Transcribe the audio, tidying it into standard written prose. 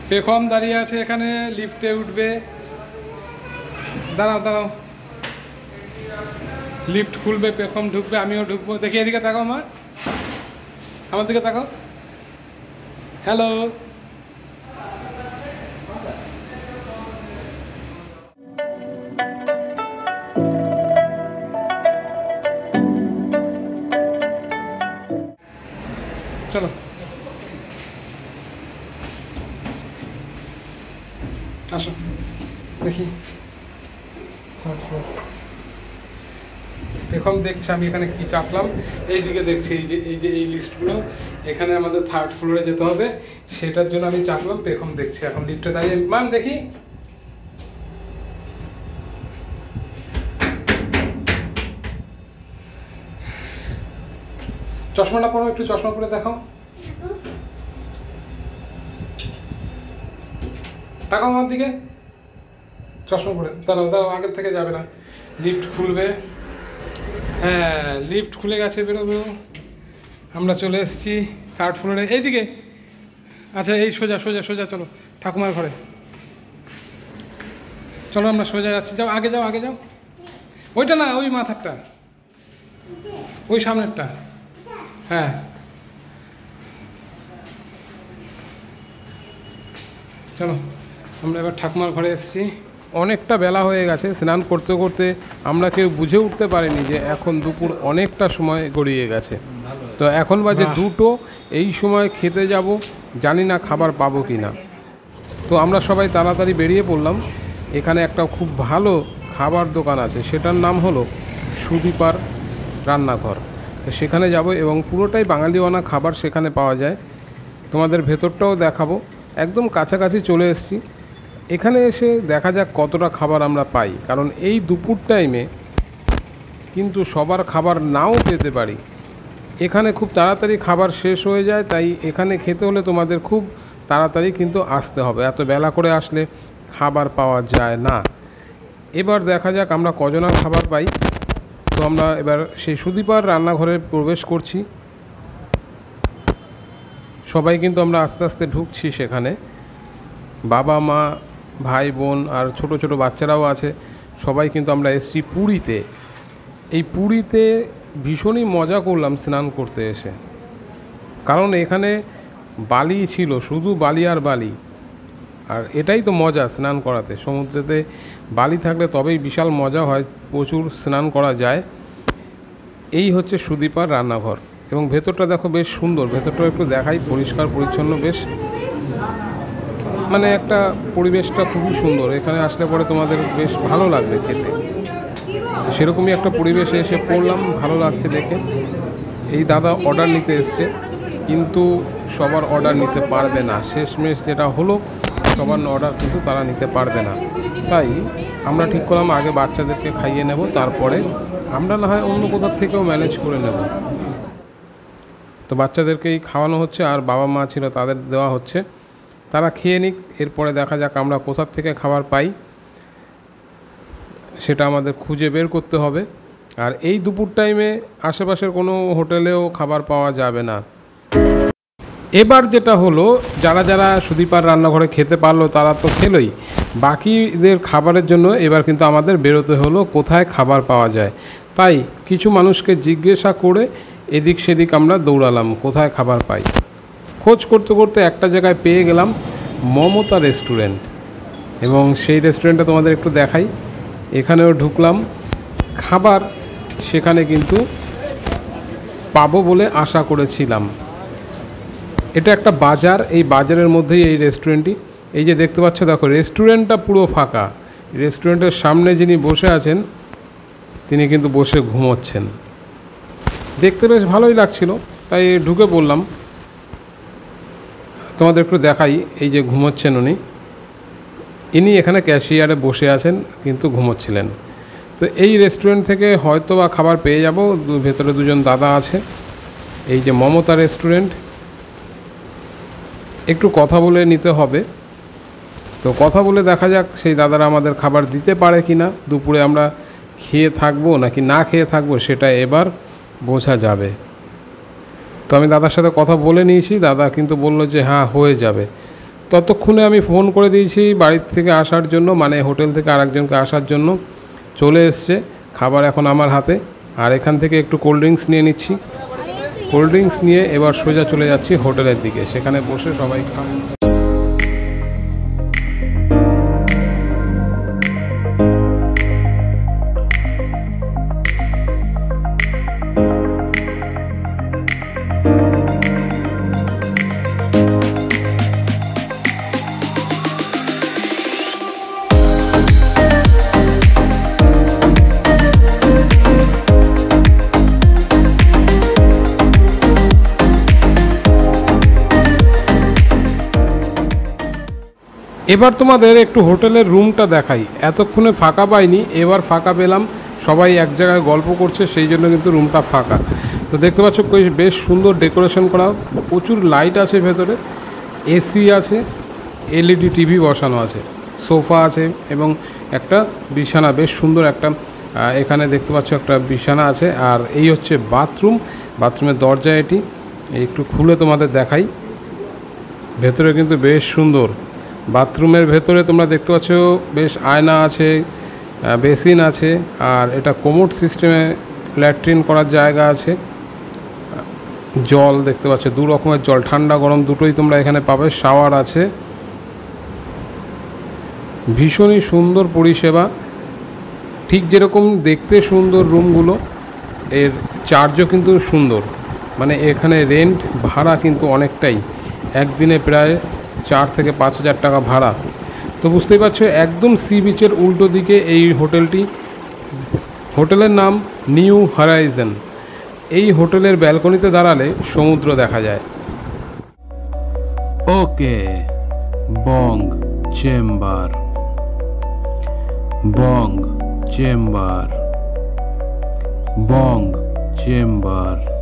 পেখম দাঁড়িয়ে আছে এখানে, লিফটে উঠবে। দাঁড়াও দাঁড়াও, লিফট খুলবে, পেখম ঢুকবে, আমিও ঢুকবো। দেখি এদিকে তাকাও মা, আমার দিকে তাকাও। হ্যালো, চলো আসো দেখি। এখন দেখছি আমি এখানে কি চাপলাম, এইদিকে দেখছি এই লিস্টগুলো। এখানে আমাদের 3rd ফ্লোরে যেতে হবে, সেটার জন্য আমি চাপলাম। পেখম দেখছি, এখন লিফটে দাঁড়িয়ে। মান দেখি, চশমাটা পরো, একটু চশমা পরে দেখাও। তাকাও আমার দিকে, চশমা পরে। দাঁড়াও দাঁড়াও, আগের থেকে যাবে না। লিফট খুলবে, হ্যাঁ লিফট খুলে গেছে, বেরোবো। আমরা চলে এসেছি 3rd ফ্লোরে, এইদিকে। আচ্ছা এই সোজা সোজা সোজা চলো ঠাকুমার ঘরে, চলো আমরা সোজা যাচ্ছি। যাও আগে যাও, আগে যাও। ওইটা না, ওই মাথারটা, ওই সামনেরটা। হ্যাঁ চলো, আমরা এবার ঠাকুমার ঘরে এসেছি। অনেকটা বেলা হয়ে গেছে, স্নান করতে করতে আমরা কেউ বুঝে উঠতে পারিনি যে এখন দুপুর অনেকটা সময় গড়িয়ে গেছে। তো এখন বাজে 2টো, এই সময় খেতে যাব, জানি না খাবার পাবো কি না। তো আমরা সবাই তাড়াতাড়ি বেরিয়ে পড়লাম। এখানে একটা খুব ভালো খাবার দোকান আছে, সেটার নাম হলো সুদীপার রান্নাঘর। তো সেখানে যাব এবং পুরোটাই বাঙালিওয়ানা খাবার সেখানে পাওয়া যায়। তোমাদের ভেতরটাও দেখাবো। একদম কাছাকাছি চলে এসেছি। এখানে এসে দেখা যাক কতটা খাবার আমরা পাই, কারণ এই দুপুর টাইমে কিন্তু সবার খাবার নাও পেতে পারি। এখানে খুব তাড়াতাড়ি খাবার শেষ হয়ে যায়, তাই এখানে খেতে হলে তোমাদের খুব তাড়াতাড়ি কিন্তু আসতে হবে, এত বেলা করে আসলে খাবার পাওয়া যায় না। এবার দেখা যাক আমরা কজনের খাবার পাই। তো আমরা এবার সেই সুদীপার রান্নাঘরে প্রবেশ করছি। সবাই কিন্তু আমরা আস্তে আস্তে ঢুকছি সেখানে। বাবা মা ভাই বোন আর ছোট ছোট বাচ্চারাও আছে। সবাই কিন্তু আমরা এসেছি পুরীতে। এই পুরীতে ভীষণই মজা করলাম স্নান করতে এসে, কারণ এখানে বালি ছিল, শুধু বালি আর বালি। আর এটাই তো মজা স্নান করাতে, সমুদ্রেতে বালি থাকলে তবেই বিশাল মজা হয়, প্রচুর স্নান করা যায়। এই হচ্ছে সুদীপার রান্নাঘর এবং ভেতরটা দেখো বেশ সুন্দর। ভেতরটা একটু দেখাই, পরিষ্কার পরিচ্ছন্ন, বেশ মানে একটা পরিবেশটা খুবই সুন্দর। এখানে আসলে পরে তোমাদের বেশ ভালো লাগবে খেতে। সেরকমই একটা পরিবেশে এসে পড়লাম, ভালো লাগছে দেখে। এই দাদা অর্ডার নিতে এসছে, কিন্তু সবার অর্ডার নিতে পারবে না। শেষমেশ যেটা হলো, সবার অর্ডার কিন্তু তারা নিতে পারবে না। তাই আমরা ঠিক করলাম আগে বাচ্চাদেরকে খাইয়ে নেব, তারপরে আমরা না হয় অন্য কোথাও থেকেও ম্যানেজ করে নেব। তো বাচ্চাদেরকেই খাওয়ানো হচ্ছে, আর বাবা মা ছিল তাদের দেওয়া হচ্ছে, তারা খেয়ে নিক। এরপরে দেখা যাক আমরা কোথা থেকে খাবার পাই, সেটা আমাদের খুঁজে বের করতে হবে। আর এই দুপুর টাইমে আশেপাশের কোনো হোটেলেও খাবার পাওয়া যাবে না। এবার যেটা হলো, যারা যারা সুদীপার রান্নাঘরে খেতে পারলো তারা তো খেলোই, বাকিদের খাবারের জন্য এবার কিন্তু আমাদের বেরোতে হলো কোথায় খাবার পাওয়া যায়। তাই কিছু মানুষকে জিজ্ঞাসা করে এদিক সেদিক আমরা দৌড়ালাম কোথায় খাবার পাই। খোঁজ করতে করতে একটা জায়গায় পেয়ে গেলাম মমতা রেস্টুরেন্ট, এবং সেই রেস্টুরেন্টটা তোমাদের একটু দেখাই। এখানেও ঢুকলাম, খাবার সেখানে কিন্তু পাবো বলে আশা করেছিলাম। এটা একটা বাজার, এই বাজারের মধ্যেই এই রেস্টুরেন্টটি। এই যে দেখতে পাচ্ছ, দেখো রেস্টুরেন্টটা পুরো ফাঁকা। রেস্টুরেন্টের সামনে যিনি বসে আছেন তিনি কিন্তু বসে ঘুমোচ্ছেন। দেখতে বেশ ভালোই লাগছিল, তাই ঢুকে পড়লাম। তোমাদের একটু দেখাই, এই যে ঘুমোচ্ছেন ইনি এখানে ক্যাশিয়ারে বসে আছেন, কিন্তু ঘুমোচ্ছিলেন। তো এই রেস্টুরেন্ট থেকে হয়তো বা খাবার পেয়ে যাব। ভেতরে দুজন দাদা আছে। এই যে মমতা রেস্টুরেন্ট, একটু কথা বলে নিতে হবে। তো কথা বলে দেখা যাক সেই দাদারা আমাদের খাবার দিতে পারে কি না। দুপুরে আমরা খেয়ে থাকবো নাকি না খেয়ে থাকবো সেটা এবার বোঝা যাবে। তো আমি দাদার সাথে কথা বলে নিয়েছি, দাদা কিন্তু বললো যে হ্যাঁ হয়ে যাবে। ততক্ষণে আমি ফোন করে দিয়েছি বাড়ির থেকে আসার জন্য, মানে হোটেল থেকে আরেকজনকে আসার জন্য। চলে এসছে খাবার এখন আমার হাতে। আর এখান থেকে একটু কোল্ড ড্রিঙ্কস নিয়ে নিচ্ছি। কোল্ড ড্রিঙ্কস নিয়ে এবার সোজা চলে যাচ্ছি হোটেলের দিকে, সেখানে বসে সবাই খাবে। এবার তোমাদের একটু হোটেলের রুমটা দেখাই। এতক্ষণে ফাঁকা পাইনি, এবার ফাঁকা পেলাম। সবাই এক জায়গায় গল্প করছে, সেই জন্য কিন্তু রুমটা ফাঁকা। তো দেখতে পাচ্ছ বেশ সুন্দর ডেকোরেশন করা, প্রচুর লাইট আছে ভেতরে, এসি আছে, এলইডি টিভি বসানো আছে, সোফা আছে এবং একটা বিছানা, বেশ সুন্দর একটা এখানে দেখতে পাচ্ছ একটা বিছানা আছে। আর এই হচ্ছে বাথরুম, বাথরুমের দরজা এটি একটু খুলে তোমাদের দেখাই। ভেতরে কিন্তু বেশ সুন্দর। বাথরুমের ভেতরে তোমরা দেখতে পাচ্ছ বেশ আয়না আছে, বেসিন আছে, আর এটা কোমোড সিস্টেমে ল্যাট্রিন করার জায়গা আছে। জল দেখতে পাচ্ছ, দু রকমের জল, ঠান্ডা গরম দুটোই তোমরা এখানে পাবে। শাওয়ার আছে, ভীষণই সুন্দর পরিষেবা। ঠিক যেরকম দেখতে সুন্দর রুমগুলো, এর চার্জও কিন্তু সুন্দর। মানে এখানে রেন্ট ভাড়া কিন্তু অনেকটাই, একদিনে প্রায় 4 থেকে 5 হাজার টাকা ভাড়া। তো বুঝতেই পারছো একদম সি বিচের উল্টো দিকে এই হোটেলটি। হোটেলের নাম নিউ হরাইজন। এই হোটেলের ব্যালকনিতে দাঁড়ালে সমুদ্র দেখা যায়। Okay, Bong Chamber, Bong Chamber, Bong chamber.